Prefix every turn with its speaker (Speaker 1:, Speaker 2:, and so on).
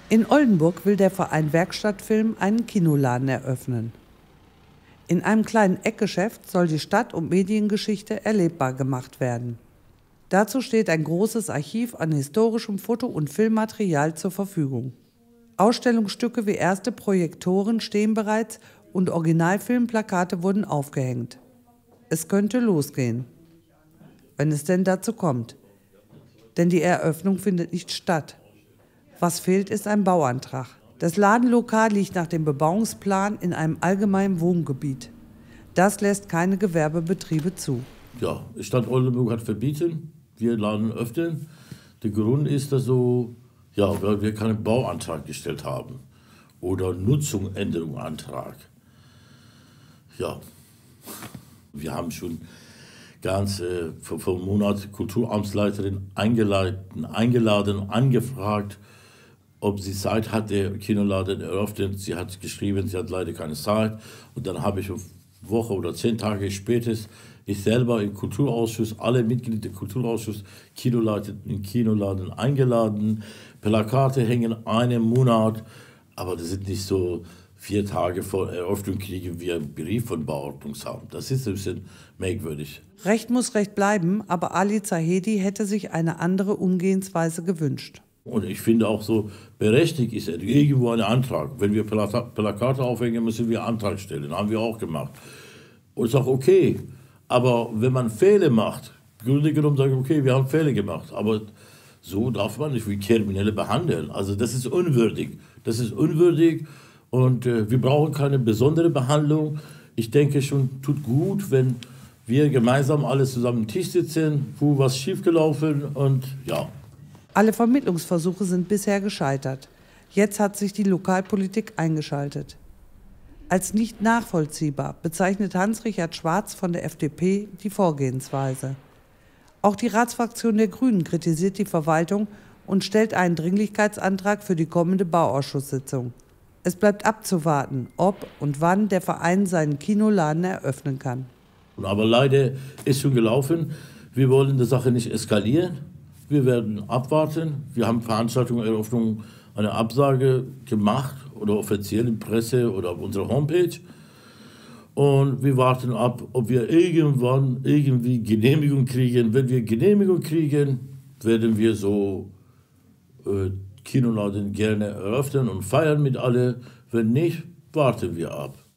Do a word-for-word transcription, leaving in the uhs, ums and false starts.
Speaker 1: In Oldenburg will der Verein Werkstattfilm einen Kinoladen eröffnen. In einem kleinen Eckgeschäft soll die Stadt- und Mediengeschichte erlebbar gemacht werden. Dazu steht ein großes Archiv an historischem Foto- und Filmmaterial zur Verfügung. Ausstellungsstücke wie erste Projektoren stehen bereits und Originalfilmplakate wurden aufgehängt. Es könnte losgehen, wenn es denn dazu kommt. Denn die Eröffnung findet nicht statt. Was fehlt, ist ein Bauantrag. Das Ladenlokal liegt nach dem Bebauungsplan in einem allgemeinen Wohngebiet. Das lässt keine Gewerbebetriebe zu.
Speaker 2: Ja, Stadt Oldenburg hat verbieten, wir Laden öffnen. Der Grund ist, dass so, ja, weil wir keinen Bauantrag gestellt haben oder Nutzungsänderungsantrag. Ja, wir haben schon ganz äh, vor, vor einem Monat Kulturamtsleiterin eingeladen, eingeladen, angefragt, ob sie Zeit hat, der Kinoladen eröffnet. Sie hat geschrieben, sie hat leider keine Zeit. Und dann habe ich eine Woche oder zehn Tage später, ich selber im Kulturausschuss, alle Mitglieder des Kulturausschusses, Kinoladen, im Kinoladen eingeladen. Plakate hängen einen Monat, aber das sind nicht so vier Tage vor Eröffnung kriegen wir einen Brief von Bauordnungsamt. Das ist ein bisschen merkwürdig.
Speaker 1: Recht muss Recht bleiben, aber Ali Zahedi hätte sich eine andere Umgehensweise gewünscht.
Speaker 2: Und ich finde auch so, berechtigt ist irgendwo ein Antrag. Wenn wir Plakate aufhängen, müssen wir einen Antrag stellen. Haben wir auch gemacht. Und ist auch okay. Aber wenn man Fehler macht, im Grunde genommen sagen, okay, wir haben Fehler gemacht. Aber so darf man nicht wie Kriminelle behandeln. Also das ist unwürdig. Das ist unwürdig und äh, wir brauchen keine besondere Behandlung. Ich denke schon, tut gut, wenn wir gemeinsam alle zusammen am Tisch sitzen, wo was schiefgelaufen und ja.
Speaker 1: Alle Vermittlungsversuche sind bisher gescheitert. Jetzt hat sich die Lokalpolitik eingeschaltet. Als nicht nachvollziehbar bezeichnet Hans-Richard Schwarz von der F D P die Vorgehensweise. Auch die Ratsfraktion der Grünen kritisiert die Verwaltung und stellt einen Dringlichkeitsantrag für die kommende Bauausschusssitzung. Es bleibt abzuwarten, ob und wann der Verein seinen Kinoladen eröffnen kann.
Speaker 2: Aber leider ist schon gelaufen. Wir wollen die Sache nicht eskalieren. Wir werden abwarten. Wir haben Veranstaltungen, Eröffnung, eine Absage gemacht oder offiziell in Presse oder auf unserer Homepage. Und wir warten ab, ob wir irgendwann irgendwie Genehmigung kriegen. Wenn wir Genehmigung kriegen, werden wir so äh, Kinoladen gerne eröffnen und feiern mit alle. Wenn nicht, warten wir ab.